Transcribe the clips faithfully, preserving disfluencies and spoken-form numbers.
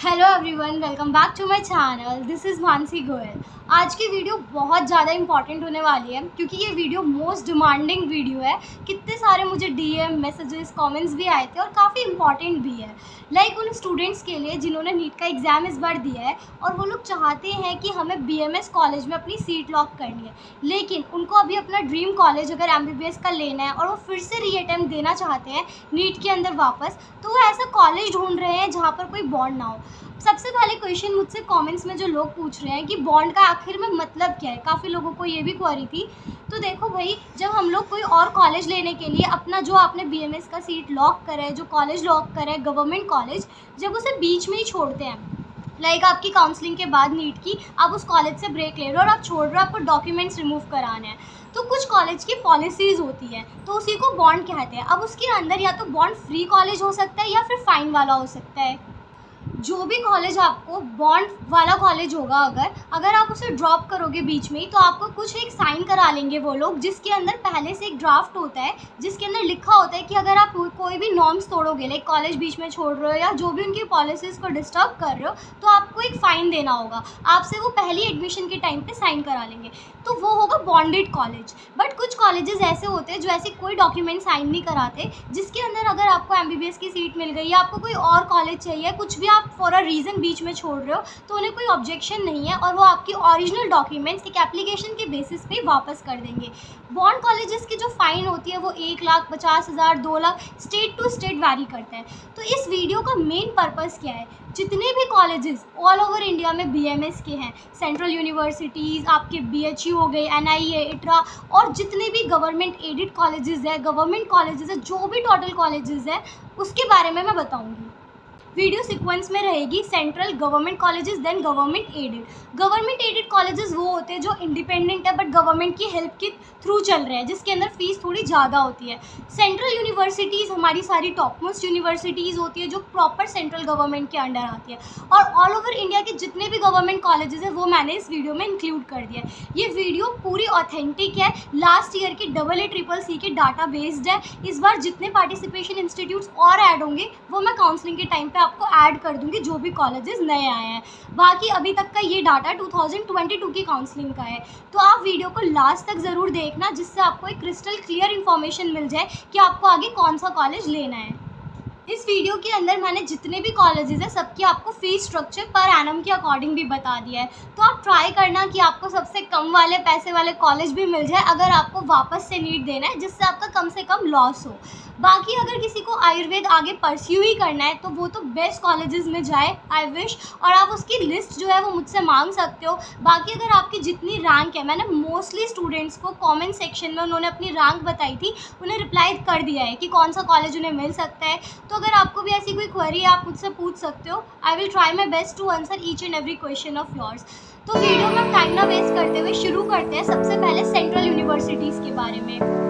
Hello everyone, welcome back to my channel. This is Mansi Goyal. आज की video बहुत ज़्यादा इंपॉर्टेंट होने वाली है क्योंकि ये वीडियो मोस्ट डिमांडिंग वीडियो है। कितने सारे मुझे डीएम मैसेजेस कमेंट्स भी आए थे और काफ़ी इंपॉर्टेंट भी है। लाइक उन स्टूडेंट्स के लिए जिन्होंने नीट का एग्ज़ाम इस बार दिया है और वो लोग चाहते हैं कि हमें बीएमएस कॉलेज में अपनी सीट लॉक करनी है, लेकिन उनको अभी अपना ड्रीम कॉलेज अगर एमबीबीएस का लेना है और वो फिर से री अटेम्प्ट देना चाहते हैं नीट के अंदर वापस, तो वो ऐसा कॉलेज ढूंढ रहे हैं जहाँ पर कोई बॉन्ड ना हो। सबसे पहले क्वेश्चन मुझसे कमेंट्स में जो लोग पूछ रहे हैं कि बॉन्ड का आखिर में मतलब क्या है, काफ़ी लोगों को ये भी क्वेरी थी। तो देखो भाई, जब हम लोग कोई और कॉलेज लेने के लिए अपना जो आपने बीएमएस का सीट लॉक करा है, जो कॉलेज लॉक करा है गवर्नमेंट कॉलेज, जब उसे बीच में ही छोड़ते हैं, लाइक आपकी काउंसलिंग के बाद नीट की आप उस कॉलेज से ब्रेक ले रहे हो और आप छोड़ रहे हो, आपको डॉक्यूमेंट्स रिमूव कराने हैं, तो कुछ कॉलेज की पॉलिसीज़ होती है, तो उसी को बॉन्ड कहते हैं। अब उसके अंदर या तो बॉन्ड फ्री कॉलेज हो सकता है या फिर फाइन वाला हो सकता है। जो भी कॉलेज आपको बॉन्ड वाला कॉलेज होगा, अगर अगर आप उसे ड्रॉप करोगे बीच में ही, तो आपको कुछ एक साइन करा लेंगे वो लोग, जिसके अंदर पहले से एक ड्राफ्ट होता है जिसके अंदर लिखा होता है कि अगर आप कोई भी नॉर्म्स तोड़ोगे, लाइक कॉलेज बीच में छोड़ रहे हो या जो भी उनकी पॉलिसीज़ को डिस्टर्ब कर रहे हो, तो आपको एक फ़ाइन देना होगा। आपसे वो पहली एडमिशन के टाइम पे साइन करा लेंगे, तो वो होगा बॉन्डेड कॉलेज। बट कुछ कॉलेजेस ऐसे होते हैं जो ऐसे कोई डॉक्यूमेंट साइन नहीं कराते, जिसके अंदर अगर आपको एमबीबीएस की सीट मिल गई या आपको कोई और कॉलेज चाहिए, कुछ भी आप फॉर अ रीज़न बीच में छोड़ रहे हो, तो उन्हें कोई ऑब्जेक्शन नहीं है और वो आपकी ओरिजिनल डॉक्यूमेंट्स एक एप्लीकेशन के बेसिस पे वापस कर देंगे। बॉन्ड कॉलेजेस की जो फ़ाइन होती है वो एक लाख पचास हज़ार दो lakh state to state vary करता है। तो इस वीडियो का मेन पर्पस क्या है, जितने भी कॉलेजेस ऑल ओवर इंडिया में बीएमएस के हैं, सेंट्रल यूनिवर्सिटीज़, आपके बीएचयू हो गए, एनआईए, इट्रा, और जितने भी गवर्नमेंट एडेड कॉलेजेस है, गवर्नमेंट कॉलेजेस है, जो भी टोटल कॉलेजेस है, उसके बारे में मैं बताऊंगी। वीडियो सीक्वेंस में रहेगी central government colleges, then government aided. Government aided colleges वो होते हैं जो इंडिपेंडेंट है बट गवर्नमेंट की हेल्प के थ्रू चल रहे हैं, जिसके अंदर फीस थोड़ी ज़्यादा होती है। सेंट्रल यूनिवर्सिटीज़ हमारी सारी टॉप मोस्ट यूनिवर्सिटीज़ होती है जो प्रॉपर सेंट्रल गवर्नमेंट के अंडर आती है, और ऑल ओवर इंडिया के जितने भी गवर्नमेंट कॉलेजेस हैं वो मैंने इस वीडियो में इंक्लूड कर दिया है। ये वीडियो पूरी ऑथेंटिक है, लास्ट ईयर की डबल ए ट्रिपल सी के डाटा बेस्ड है। इस बार जितने पार्टिसिपेशन इंस्टीट्यूट्स और ऐड होंगे वो मैं काउंसलिंग के टाइम पे आपको ऐड कर दूंगी, जो भी कॉलेजेस नए आए हैं। बाकी अभी तक का ये डाटा दो हज़ार बाईस की काउंसलिंग का है, तो आप वीडियो को लास्ट तक ज़रूर देखना, जिससे आपको एक क्रिस्टल क्लियर इन्फॉर्मेशन मिल जाए कि आपको आगे कौन सा कॉलेज लेना है। इस वीडियो के अंदर मैंने जितने भी कॉलेजेस हैं सबकी आपको फीस स्ट्रक्चर पर एनम के अकॉर्डिंग भी बता दिया है, तो आप ट्राई करना कि आपको सबसे कम वाले पैसे वाले कॉलेज भी मिल जाए अगर आपको वापस से नीट देना है, जिससे आपका कम से कम लॉस हो। बाकी अगर किसी को आयुर्वेद आगे परस्यू ही करना है तो वो तो बेस्ट कॉलेजेस में जाए, आई विश, और आप उसकी लिस्ट जो है वो मुझसे मांग सकते हो। बाकी अगर आपकी जितनी रैंक है, मैंने मोस्टली स्टूडेंट्स को कमेंट सेक्शन में उन्होंने अपनी रैंक बताई थी, उन्हें रिप्लाई कर दिया है कि कौन सा कॉलेज उन्हें मिल सकता है। तो अगर आपको भी ऐसी कोई क्वेरी है आप मुझसे पूछ सकते हो। I will try my best to answer each and every question of yours. तो वीडियो में टाइम ना वेस्ट करते हुए शुरू करते हैं सबसे पहले सेंट्रल यूनिवर्सिटीज़ के बारे में।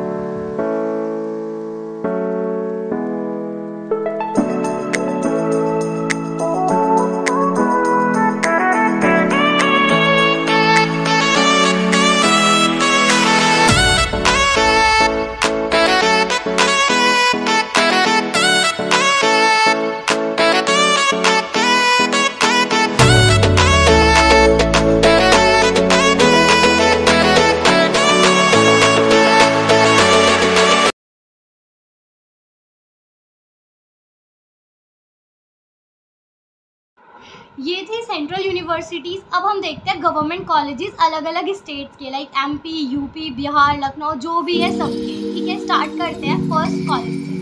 ये थी सेंट्रल यूनिवर्सिटीज़। अब हम देखते हैं गवर्नमेंट कॉलेजेस अलग अलग स्टेट्स के, like MP, UP, Bihar, Lucknow, जो भी है सबके। ठीक है, स्टार्ट करते हैं फर्स्ट कॉलेज से।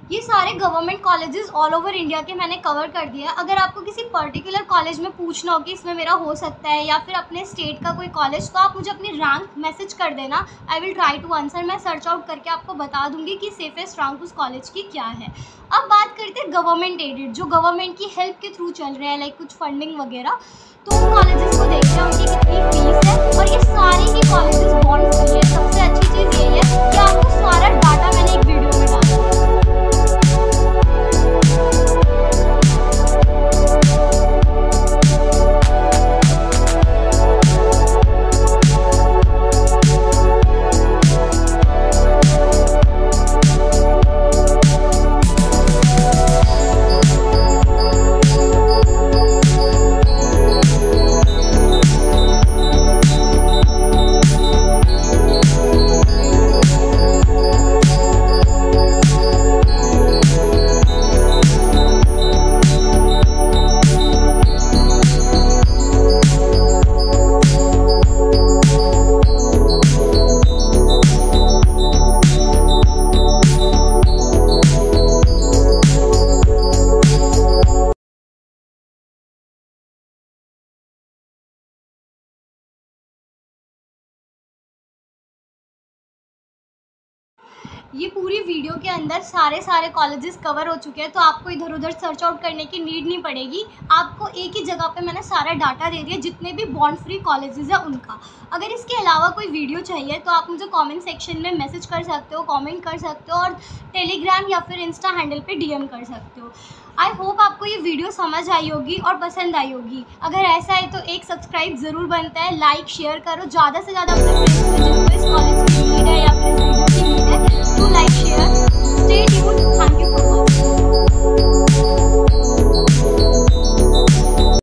ये सारे government colleges all over India के मैंने कवर कर दिया है। अगर आपको किसी पर्टिकुलर कॉलेज में पूछना हो कि इसमें मेरा हो सकता है या फिर अपने स्टेट का कोई कॉलेज, तो आप मुझे अपनी रैंक मैसेज कर देना। I will try to answer. मैं सर्च आउट करके आपको बता दूंगी कि सेफेस्ट रैंक उस कॉलेज की क्या है। अब बात करते हैं गवर्नमेंट एडेड, जो गवर्नमेंट की हेल्प के थ्रू चल रहे हैं, लाइक कुछ फंडिंग वगैरह। तो उन कॉलेजेस को देखते हैं उनकी कितनी फीस है, और ये सारे ही कॉलेजेस बॉन्ड फ्री है। सबसे अच्छी चीज़ यही है कि आपको सारा डाटा मैंने एक वीडियो में डाला है। ये पूरी वीडियो के अंदर सारे सारे कॉलेजेस कवर हो चुके हैं, तो आपको इधर उधर सर्च आउट करने की नीड नहीं पड़ेगी। आपको एक ही जगह पे मैंने सारा डाटा दे दिया, जितने भी बॉन्ड फ्री कॉलेजेस हैं उनका। अगर इसके अलावा कोई वीडियो चाहिए तो आप मुझे कमेंट सेक्शन में मैसेज कर सकते हो, कमेंट कर सकते हो, और टेलीग्राम या फिर इंस्टा हैंडल पे डीएम कर सकते हो। आई होप आपको ये वीडियो समझ आई होगी और पसंद आई होगी। अगर ऐसा है तो एक सब्सक्राइब ज़रूर बनता है, लाइक शेयर करो, ज़्यादा से ज़्यादा अपने फ्रेंड्स को जिनको इस